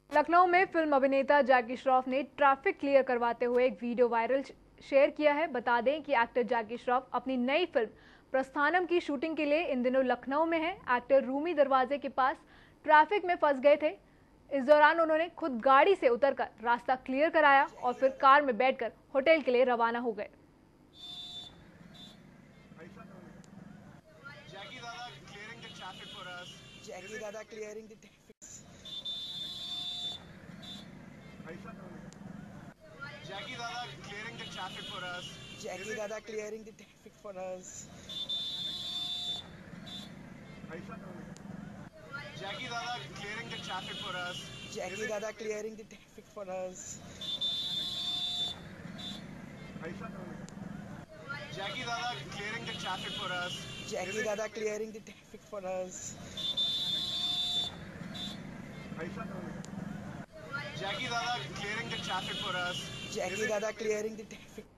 लखनऊ में फिल्म अभिनेता जैकी श्रॉफ ने ट्रैफिक क्लियर करवाते हुए एक वीडियो वायरल शेयर किया है। बता दें कि एक्टर जैकी श्रॉफ अपनी नई फिल्म प्रस्थानम की शूटिंग के लिए इन दिनों लखनऊ में है। एक्टर रूमी दरवाजे के पास ट्रैफिक में फंस गए थे। इस दौरान उन्होंने खुद गाड़ी से उतरकर रास्ता क्लियर कराया और फिर कार में बैठकर होटल के लिए रवाना हो गए। Jackie Dada clearing the traffic. Jackie Dada clearing the traffic for us. Jackie Dada clearing the traffic for us. Jackie Dada clearing the traffic for us. Jackie Dada clearing the traffic for us. Jackie Dada clearing the traffic for us. Jackie Dada clearing the traffic for us. Jackie Dada clearing the traffic for us. Jackie Dada clearing the traffic.